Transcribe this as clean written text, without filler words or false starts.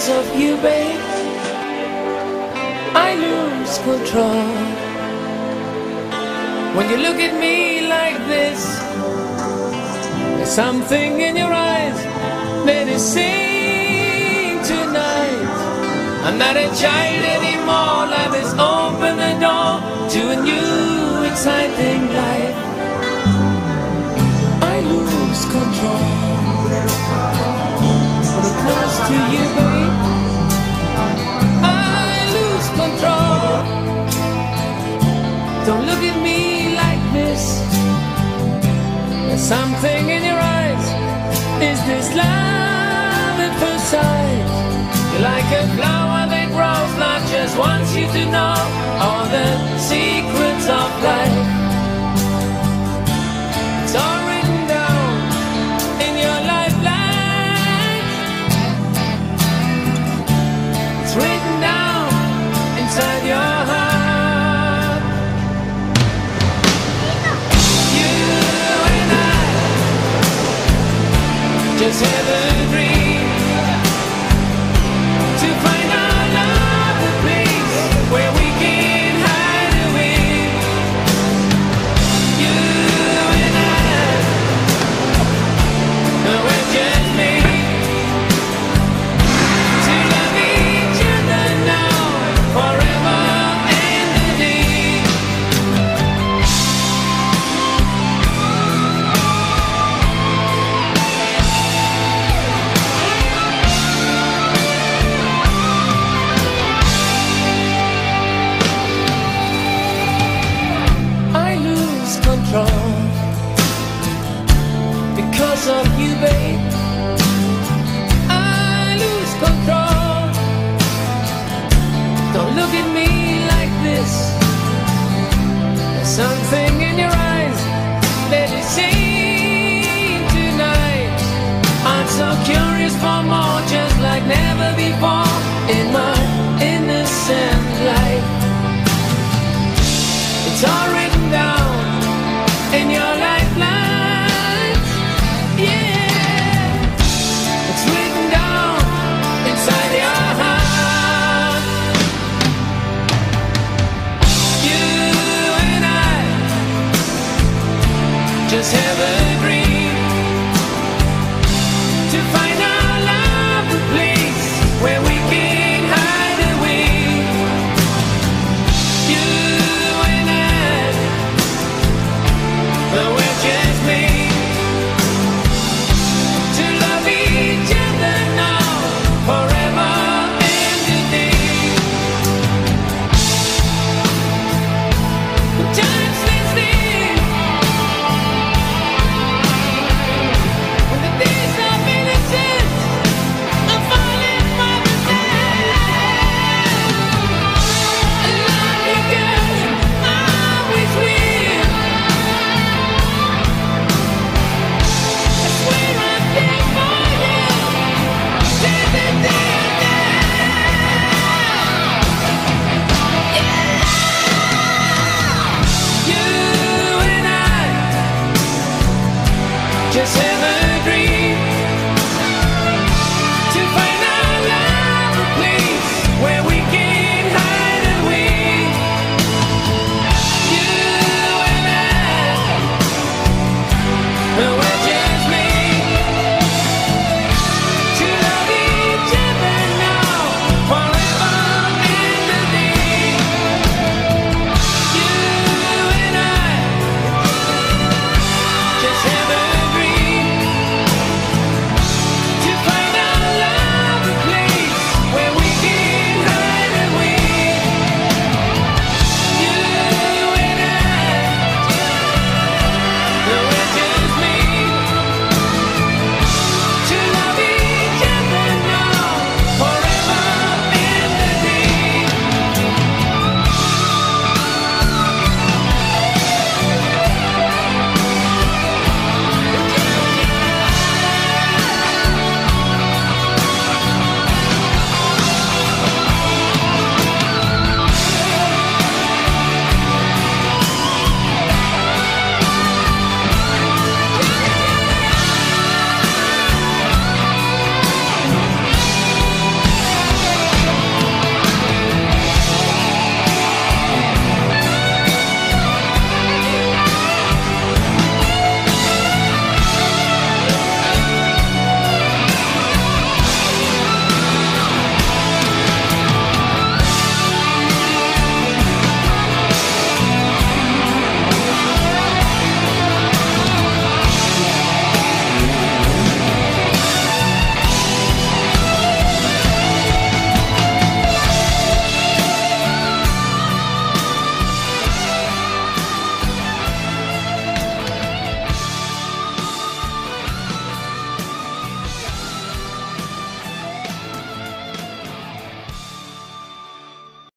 Because of you, babe, I lose control. When you look at me like this, there's something in your eyes that is saying tonight, I'm not a child anymore. Life has opened the door to a new exciting life. I lose control when it comes to you, babe. I lose control. Don't look at me like this. There's something in your eyes. Is this love at first sight? You're like a flower that grows not just wants you to know all the secrets of life. It's all written down in your lifeline. It's written down inside your heart. You and I just have a dream to find our love a place where we can hide away. You and I, we're just made to love each other now, forever and a day. I lose control because of you, babe. I lose control. Don't look at me like this. There's something